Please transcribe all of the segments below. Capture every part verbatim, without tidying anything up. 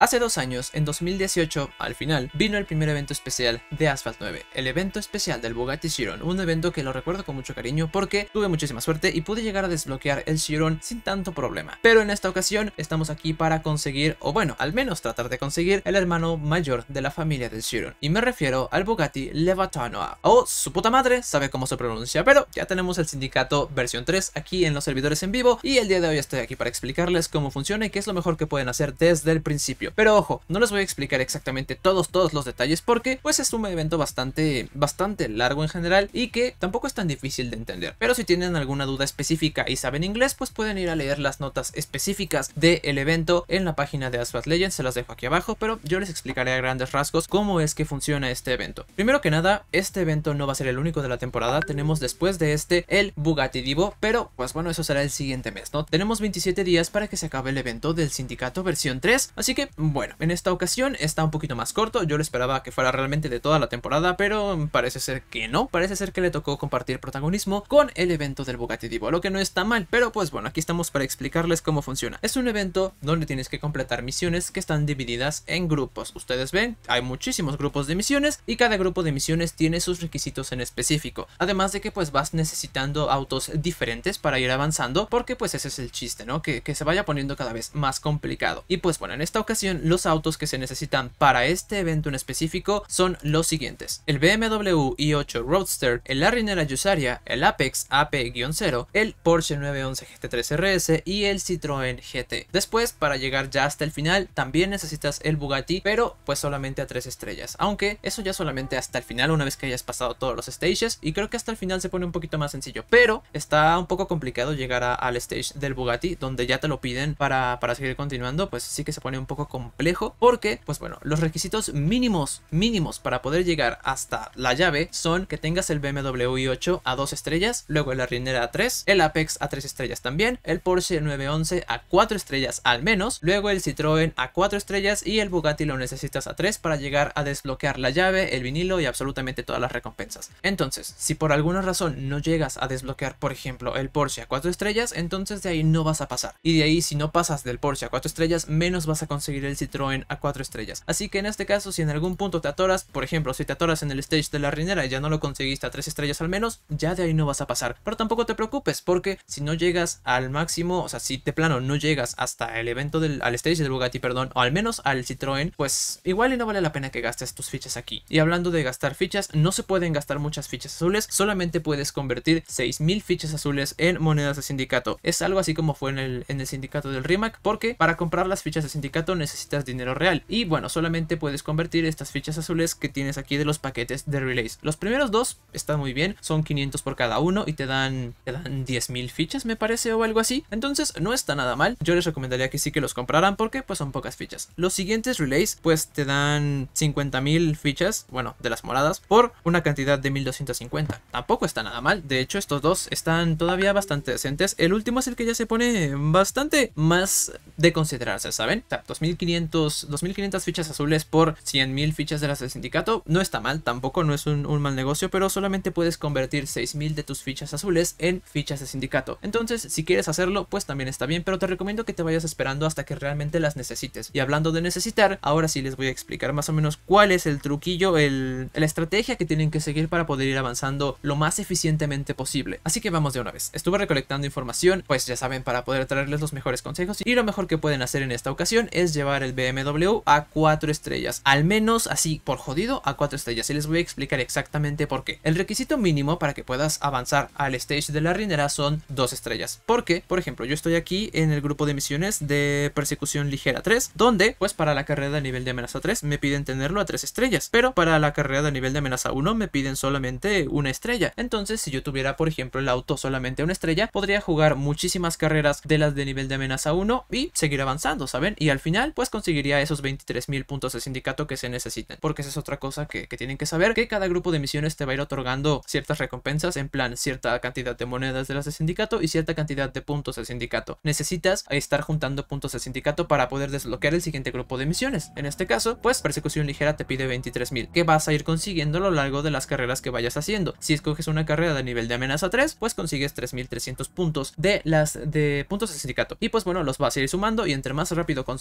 Hace dos años, en dos mil dieciocho, al final, vino el primer evento especial de Asphalt nueve, el evento especial del Bugatti Chiron, un evento que lo recuerdo con mucho cariño porque tuve muchísima suerte y pude llegar a desbloquear el Chiron sin tanto problema. Pero en esta ocasión estamos aquí para conseguir, o bueno, al menos tratar de conseguir el hermano mayor de la familia del Chiron, y me refiero al Bugatti Le Baton Noir, o su puta madre sabe cómo se pronuncia, pero ya tenemos el sindicato versión tres aquí en los servidores en vivo y el día de hoy estoy aquí para explicarles cómo funciona y qué es lo mejor que pueden hacer desde el principio. Pero ojo, no les voy a explicar exactamente todos todos los detalles porque pues es un evento bastante bastante largo en general y que tampoco es tan difícil de entender. Pero si tienen alguna duda específica y saben inglés, pues pueden ir a leer las notas específicas del evento en la página de Asphalt Legends, se las dejo aquí abajo, pero yo les explicaré a grandes rasgos cómo es que funciona este evento. Primero que nada, este evento no va a ser el único de la temporada, tenemos después de este el Bugatti Divo, pero pues bueno, eso será el siguiente mes, ¿no? Tenemos veintisiete días para que se acabe el evento del sindicato versión tres, así que bueno, en esta ocasión está un poquito más corto. Yo lo esperaba que fuera realmente de toda la temporada, pero parece ser que no, parece ser que le tocó compartir protagonismo con el evento del Bugatti Divo, lo que no está mal, pero pues bueno, aquí estamos para explicarles cómo funciona. Es un evento donde tienes que completar misiones que están divididas en grupos. Ustedes ven, hay muchísimos grupos de misiones y cada grupo de misiones tiene sus requisitos en específico, además de que pues vas necesitando autos diferentes para ir avanzando, porque pues ese es el chiste, ¿no? Que, que se vaya poniendo cada vez más complicado. Y pues bueno, en esta ocasión los autos que se necesitan para este evento en específico son los siguientes: el B M W i ocho Roadster, el Larrinera Yusaria, el Apex A P cero, el Porsche nueve once G T tres R S y el Citroën G T. Después, para llegar ya hasta el final, también necesitas el Bugatti, pero pues solamente a tres estrellas, aunque eso ya solamente hasta el final, una vez que hayas pasado todos los stages, y creo que hasta el final se pone un poquito más sencillo, pero está un poco complicado llegar a, al stage del Bugatti, donde ya te lo piden para, para seguir continuando. Pues sí que se pone un poco complejo, porque pues bueno, los requisitos mínimos mínimos para poder llegar hasta la llave son que tengas el B M W i ocho a dos estrellas, luego el Larrinera a tres, el Apex a tres estrellas también, el Porsche nueve once a cuatro estrellas al menos, luego el Citroën a cuatro estrellas y el Bugatti lo necesitas a tres para llegar a desbloquear la llave, el vinilo y absolutamente todas las recompensas. Entonces, si por alguna razón no llegas a desbloquear, por ejemplo, el Porsche a cuatro estrellas, entonces de ahí no vas a pasar, y de ahí si no pasas del Porsche a cuatro estrellas, menos vas a conseguir el Citroën a cuatro estrellas. Así que en este caso, si en algún punto te atoras, por ejemplo, si te atoras en el stage de la Larrinera y ya no lo conseguiste a tres estrellas al menos, ya de ahí no vas a pasar. Pero tampoco te preocupes, porque si no llegas al máximo, o sea, si de plano no llegas hasta el evento del al stage del Bugatti, perdón, o al menos al Citroën, pues igual y no vale la pena que gastes tus fichas aquí. Y hablando de gastar fichas, no se pueden gastar muchas fichas azules, solamente puedes convertir seis mil fichas azules en monedas de sindicato. Es algo así como fue en el, en el sindicato del Rimac, porque para comprar las fichas de sindicato necesitas dinero real, y bueno, solamente puedes convertir estas fichas azules que tienes aquí de los paquetes de relays. Los primeros dos están muy bien, son quinientos por cada uno y te dan, te dan diez mil fichas me parece o algo así, entonces no está nada mal. Yo les recomendaría que sí que los compraran porque pues son pocas fichas. Los siguientes relays pues te dan cincuenta mil fichas, bueno, de las moradas, por una cantidad de mil doscientos cincuenta. Tampoco está nada mal, de hecho estos dos están todavía bastante decentes. El último es el que ya se pone bastante más de considerarse, ¿saben? O sea, dos mil quinientas fichas azules por cien mil fichas de las del sindicato no está mal, tampoco no es un, un mal negocio, pero solamente puedes convertir seis mil de tus fichas azules en fichas de sindicato. Entonces, si quieres hacerlo, pues también está bien, pero te recomiendo que te vayas esperando hasta que realmente las necesites. Y hablando de necesitar, ahora sí les voy a explicar más o menos cuál es el truquillo, el, la estrategia que tienen que seguir para poder ir avanzando lo más eficientemente posible. Así que vamos de una vez. Estuve recolectando información, pues ya saben, para poder traerles los mejores consejos, y lo mejor que pueden hacer en esta ocasión es llevar el B M W a cuatro estrellas, al menos así por jodido a cuatro estrellas, y les voy a explicar exactamente por qué. El requisito mínimo para que puedas avanzar al stage de la Larrinera son dos estrellas, porque por ejemplo yo estoy aquí en el grupo de misiones de persecución ligera tres, donde pues para la carrera de nivel de amenaza tres me piden tenerlo a tres estrellas, pero para la carrera de nivel de amenaza uno me piden solamente una estrella. Entonces, si yo tuviera por ejemplo el auto solamente una estrella, podría jugar muchísimas carreras de las de nivel de amenaza uno y seguir avanzando, ¿saben? Y al final pues conseguiría esos veintitrés mil puntos de sindicato que se necesitan, porque esa es otra cosa que, que tienen que saber, que cada grupo de misiones te va a ir otorgando ciertas recompensas, en plan cierta cantidad de monedas de las de sindicato y cierta cantidad de puntos de sindicato. Necesitas estar juntando puntos de sindicato para poder desbloquear el siguiente grupo de misiones. En este caso, pues persecución ligera te pide veintitrés mil, que vas a ir consiguiendo a lo largo de las carreras que vayas haciendo. Si escoges una carrera de nivel de amenaza tres, pues consigues tres mil trescientos puntos de las de puntos de sindicato. Y pues bueno, los vas a ir sumando, y entre más rápido consigas los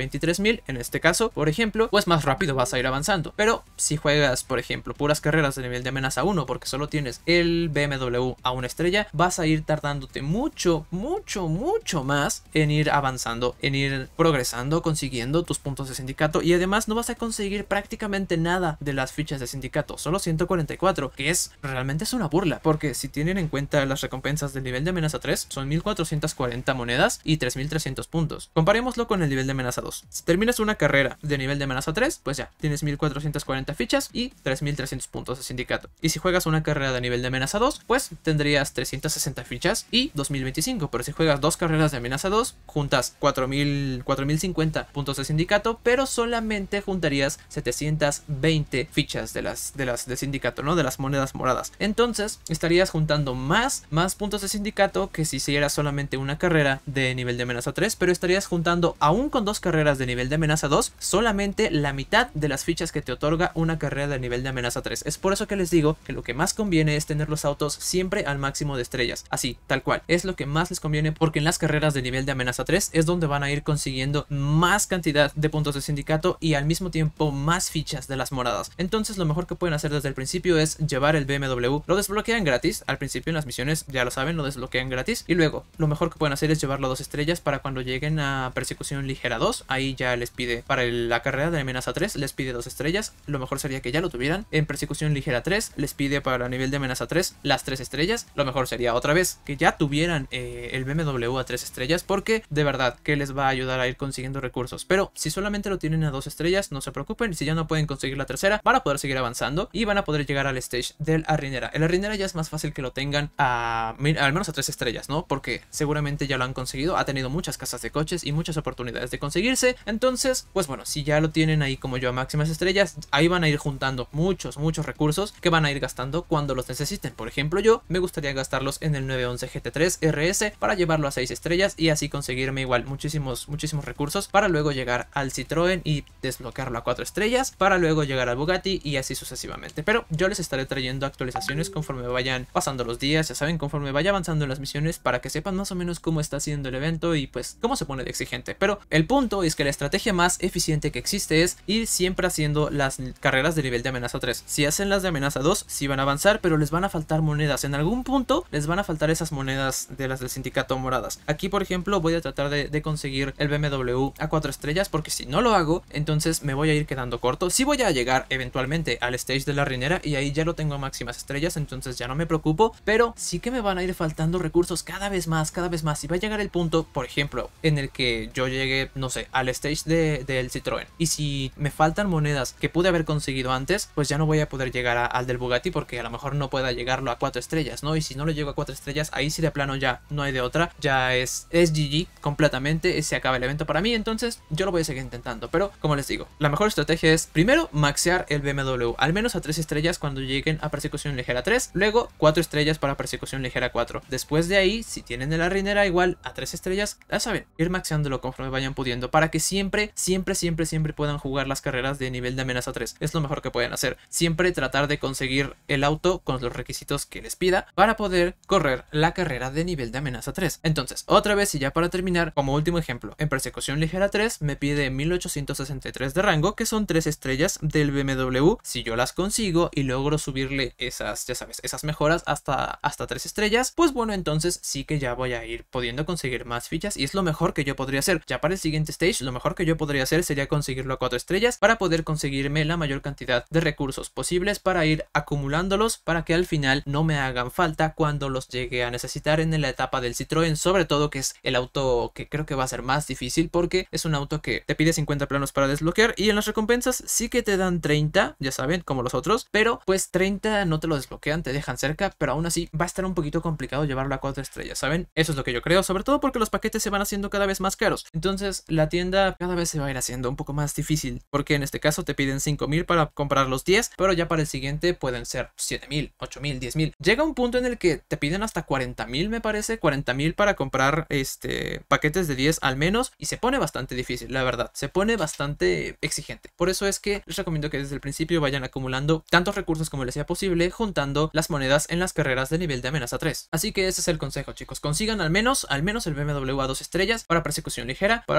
veintitrés mil, en este caso, por ejemplo, pues más rápido vas a ir avanzando. Pero si juegas, por ejemplo, puras carreras de nivel de amenaza uno, porque solo tienes el B M W a una estrella, vas a ir tardándote mucho, mucho, mucho más en ir avanzando, en ir progresando, consiguiendo tus puntos de sindicato, y además no vas a conseguir prácticamente nada de las fichas de sindicato, solo ciento cuarenta y cuatro, que es realmente es una burla, porque si tienen en cuenta las recompensas del nivel de amenaza tres, son mil cuatrocientas cuarenta monedas y tres mil trescientos puntos. Comparémoslo con el nivel de amenaza dos. Si terminas una carrera de nivel de amenaza tres, pues ya, tienes mil cuatrocientas cuarenta fichas y tres mil trescientos puntos de sindicato. Y si juegas una carrera de nivel de amenaza dos, pues tendrías trescientas sesenta fichas y dos mil veinticinco, pero si juegas dos carreras de amenaza dos, juntas cuatro mil cincuenta puntos de sindicato, pero solamente juntarías setecientas veinte fichas de las de las de sindicato, ¿no? De las monedas moradas. Entonces, estarías juntando más, más puntos de sindicato que si hicieras solamente una carrera de nivel de amenaza tres, pero estarías juntando, aún con dos carreras de nivel de amenaza dos, solamente la mitad de las fichas que te otorga una carrera de nivel de amenaza tres. Es por eso que les digo que lo que más conviene es tener los autos siempre al máximo de estrellas, así, tal cual. Es lo que más les conviene, porque en las carreras de nivel de amenaza tres es donde van a ir consiguiendo más cantidad de puntos de sindicato y al mismo tiempo más fichas de las moradas. Entonces, lo mejor que pueden hacer desde el principio es llevar el B M W. Lo desbloquean gratis al principio en las misiones, ya lo saben, lo desbloquean gratis, y luego lo mejor que pueden hacer es llevarlo a dos estrellas para cuando lleguen a persecución ligera dos. Ahí ya les pide, para el, la carrera de amenaza tres les pide dos estrellas. Lo mejor sería que ya lo tuvieran. En persecución ligera tres les pide para nivel de amenaza tres las tres estrellas. Lo mejor sería otra vez que ya tuvieran eh, el B M W a tres estrellas, porque de verdad que les va a ayudar a ir consiguiendo recursos. Pero si solamente lo tienen a dos estrellas, no se preocupen. Si ya no pueden conseguir la tercera, van a poder seguir avanzando y van a poder llegar al stage del Arrinera. El Arrinera ya es más fácil que lo tengan a al menos a tres estrellas, ¿no? Porque seguramente ya lo han conseguido. Ha tenido muchas casas de coches y muchas oportunidades de conseguirse. Entonces, pues bueno, si ya lo tienen ahí como yo a máximas estrellas, ahí van a ir juntando muchos, muchos recursos que van a ir gastando cuando los necesiten. Por ejemplo, yo me gustaría gastarlos en el nueve once G T tres R S para llevarlo a seis estrellas y así conseguirme igual muchísimos, muchísimos recursos para luego llegar al Citroën y desbloquearlo a cuatro estrellas, para luego llegar al Bugatti y así sucesivamente. Pero yo les estaré trayendo actualizaciones conforme vayan pasando los días, ya saben, conforme vaya avanzando en las misiones, para que sepan más o menos cómo está haciendo el evento y pues cómo se pone de exigente. Pero el punto es que la estrategia más eficiente que existe es ir siempre haciendo las carreras de nivel de amenaza tres. Si hacen las de amenaza dos, sí van a avanzar, pero les van a faltar monedas. En algún punto les van a faltar esas monedas de las del sindicato moradas. Aquí, por ejemplo, voy a tratar de, de conseguir el B M W a cuatro estrellas, porque si no lo hago, entonces me voy a ir quedando corto. Sí voy a llegar eventualmente al stage de la Arrinera y ahí ya lo tengo a máximas estrellas, entonces ya no me preocupo, pero sí que me van a ir faltando recursos cada vez más, cada vez más. Y va a llegar el punto, por ejemplo, en el que yo llegue, no sé, al stage de, del Citroën, y si me faltan monedas que pude haber conseguido antes, pues ya no voy a poder llegar a, al del Bugatti, porque a lo mejor no pueda llegarlo a cuatro estrellas, ¿no? Y si no lo llego a cuatro estrellas, ahí sí de plano ya no hay de otra, ya es, es G G completamente, se acaba el evento para mí. Entonces yo lo voy a seguir intentando, pero como les digo, la mejor estrategia es primero maxear el B M W al menos a tres estrellas cuando lleguen a persecución ligera tres, luego cuatro estrellas para persecución ligera cuatro. Después de ahí, si tienen el Arrinera igual a tres estrellas, ya saben, ir maxeándolo conforme vayan pudiendo, para que siempre, siempre, siempre, siempre puedan jugar las carreras de nivel de amenaza tres. Es lo mejor que pueden hacer. Siempre tratar de conseguir el auto con los requisitos que les pida para poder correr la carrera de nivel de amenaza tres. Entonces, otra vez y ya para terminar, como último ejemplo, en persecución ligera tres me pide mil ochocientos sesenta y tres de rango, que son tres estrellas del B M W. Si yo las consigo y logro subirle esas, ya sabes, esas mejoras hasta, hasta tres estrellas, pues bueno, entonces sí que ya voy a ir pudiendo conseguir más fichas y es lo mejor que yo podría hacer. Ya para el siguiente stage, lo mejor que yo podría hacer sería conseguirlo a cuatro estrellas para poder conseguirme la mayor cantidad de recursos posibles para ir acumulándolos, para que al final no me hagan falta cuando los llegue a necesitar en la etapa del Citroën, sobre todo, que es el auto que creo que va a ser más difícil, porque es un auto que te pide cincuenta planos para desbloquear y en las recompensas sí que te dan treinta, ya saben, como los otros, pero pues treinta no te lo desbloquean, te dejan cerca, pero aún así va a estar un poquito complicado llevarlo a cuatro estrellas, ¿saben? Eso es lo que yo creo, sobre todo porque los paquetes se van haciendo cada vez más caros, entonces la tienda cada vez se va a ir haciendo un poco más difícil, porque en este caso te piden cinco mil para comprar los diez, pero ya para el siguiente pueden ser siete mil, ocho mil, diez mil. Llega un punto en el que te piden hasta cuarenta mil, me parece, cuarenta mil para comprar este paquetes de diez al menos, y se pone bastante difícil, la verdad, se pone bastante exigente. Por eso es que les recomiendo que desde el principio vayan acumulando tantos recursos como les sea posible, juntando las monedas en las carreras de nivel de amenaza tres. Así que ese es el consejo, chicos, consigan al menos, al menos el B M W a dos estrellas para persecución ligera, para persecución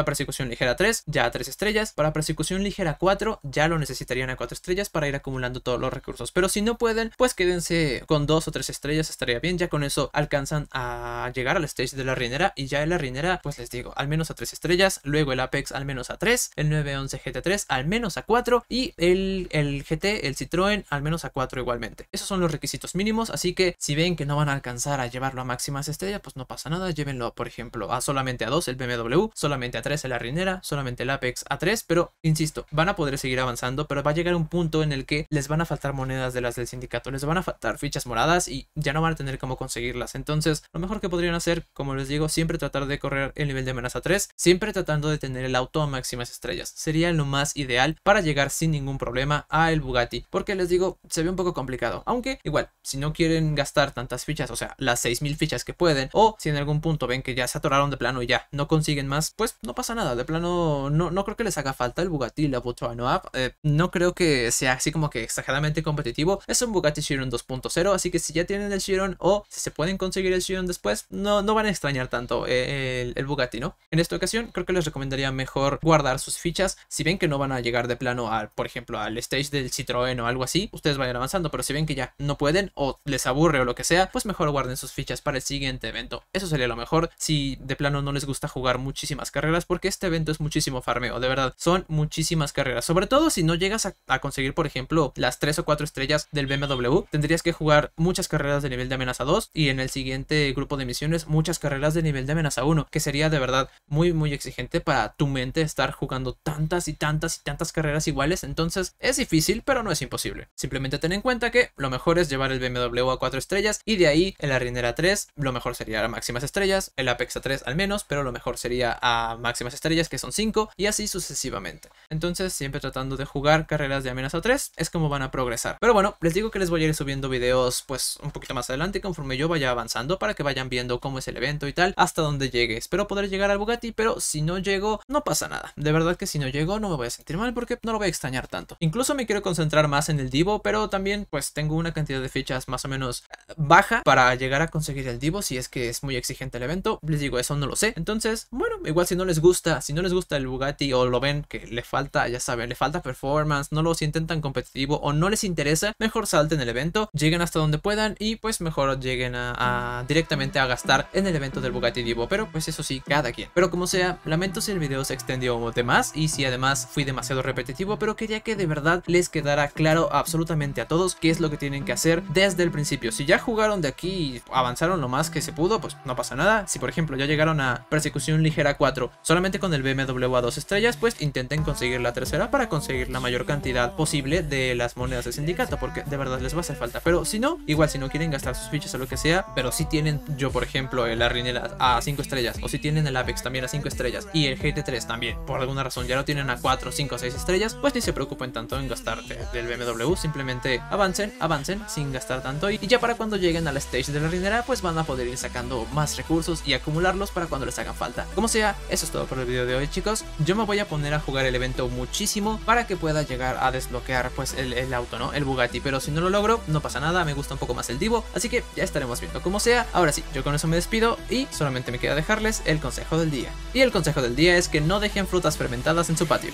persecución ligera tres, ya a tres estrellas. Para persecución ligera cuatro, ya lo necesitarían a cuatro estrellas para ir acumulando todos los recursos. Pero si no pueden, pues quédense con dos o tres estrellas, estaría bien. Ya con eso alcanzan a llegar al stage de la Rinera. Y ya en la Rinera, pues les digo, al menos a tres estrellas. Luego el Apex al menos a tres, el nueve once G T tres al menos a cuatro y el, el G T, el Citroën, al menos a cuatro igualmente. Esos son los requisitos mínimos, así que si ven que no van a alcanzar a llevarlo a máximas estrellas, pues no pasa nada. Llévenlo, por ejemplo, a solamente a dos el B M W, solamente a tres el la Rinera, solamente el Apex a tres, pero insisto, van a poder seguir avanzando, pero va a llegar un punto en el que les van a faltar monedas de las del sindicato, les van a faltar fichas moradas y ya no van a tener cómo conseguirlas. Entonces, lo mejor que podrían hacer, como les digo, siempre tratar de correr el nivel de amenaza tres, siempre tratando de tener el auto a máximas estrellas. Sería lo más ideal para llegar sin ningún problema a el Bugatti, porque les digo, se ve un poco complicado, aunque igual, si no quieren gastar tantas fichas, o sea, las seis mil fichas que pueden, o si en algún punto ven que ya se atoraron de plano y ya no consiguen más, pues no pasa nada, de plano no, no creo que les haga falta el Bugatti La Bourgeois, eh, no creo que sea así como que exageradamente competitivo. Es un Bugatti Chiron dos punto cero, así que si ya tienen el Chiron o si se pueden conseguir el Chiron después, no, no van a extrañar tanto eh, el, el Bugatti, ¿no? En esta ocasión creo que les recomendaría mejor guardar sus fichas. Si ven que no van a llegar de plano al, por ejemplo, al stage del Citroën o algo así, ustedes vayan avanzando, pero si ven que ya no pueden o les aburre o lo que sea, pues mejor guarden sus fichas para el siguiente evento. Eso sería lo mejor si de plano no les gusta jugar muchísimas carreras, porque este evento es muchísimo farmeo, de verdad, son muchísimas carreras, sobre todo si no llegas a, a conseguir, por ejemplo, las tres o cuatro estrellas del B M W, tendrías que jugar muchas carreras de nivel de amenaza dos y en el siguiente grupo de misiones muchas carreras de nivel de amenaza uno, que sería de verdad muy muy exigente para tu mente estar jugando tantas y tantas y tantas carreras iguales. Entonces es difícil, pero no es imposible. Simplemente ten en cuenta que lo mejor es llevar el B M W a cuatro estrellas y de ahí en la Rinera tres lo mejor sería a máximas estrellas, el Apex a tres al menos, pero lo mejor sería a máximas estrellas, que son cinco, y así sucesivamente. Entonces siempre tratando de jugar carreras de amenaza tres es como van a progresar. Pero bueno, les digo que les voy a ir subiendo videos pues un poquito más adelante conforme yo vaya avanzando, para que vayan viendo cómo es el evento y tal, hasta donde llegue. Espero poder llegar al Bugatti, pero si no llego, no pasa nada. De verdad que si no llego no me voy a sentir mal, porque no lo voy a extrañar tanto. Incluso me quiero concentrar más en el Divo, pero también pues tengo una cantidad de fichas más o menos baja para llegar a conseguir el Divo, si es que es muy exigente el evento. Les digo, eso no lo sé. Entonces, bueno, igual si no les gusta, si no les gusta el Bugatti o lo ven que le falta, ya saben, le falta performance, no lo sienten tan competitivo o no les interesa, mejor salten el evento, lleguen hasta donde puedan y pues mejor lleguen a, a directamente a gastar en el evento del Bugatti Divo. Pero pues eso sí, cada quien. Pero como sea, lamento si el video se extendió de más y si además fui demasiado repetitivo, pero quería que de verdad les quedara claro absolutamente a todos qué es lo que tienen que hacer desde el principio. Si ya jugaron de aquí y avanzaron lo más que se pudo, pues no pasa nada. Si por ejemplo ya llegaron a persecución ligera cuatro solamente con el B M W a dos estrellas, pues intenten conseguir la tercera para conseguir la mayor cantidad posible de las monedas de sindicato, porque de verdad les va a hacer falta. Pero si no, igual si no quieren gastar sus fichas o lo que sea, pero si tienen, yo por ejemplo, la Rinera a cinco estrellas, o si tienen el Apex también a cinco estrellas y el G T tres también, por alguna razón ya lo tienen a cuatro, cinco, seis estrellas, pues ni se preocupen tanto en gastar de, del B M W, simplemente avancen, avancen sin gastar tanto y, y ya para cuando lleguen al stage de la Rinera, pues van a poder ir sacando más recursos y acumularlos para cuando les hagan falta. Como sea, eso es todo por el video de hoy, chicos. Yo me voy a poner a jugar el evento muchísimo para que pueda llegar a desbloquear pues el, el auto, ¿no? El Bugatti, pero si no lo logro, no pasa nada, me gusta un poco más el Divo, así que ya estaremos viendo. Como sea, ahora sí, yo con eso me despido y solamente me queda dejarles el consejo del día. Y el consejo del día es que no dejen frutas fermentadas en su patio.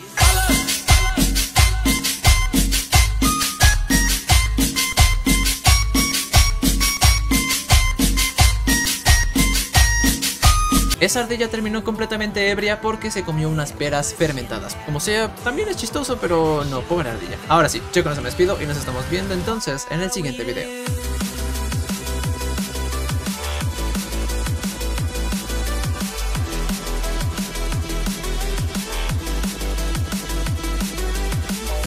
Esa ardilla terminó completamente ebria porque se comió unas peras fermentadas. Como sea, también es chistoso, pero no, pobre ardilla. Ahora sí, yo con eso me despido y nos estamos viendo entonces en el siguiente video.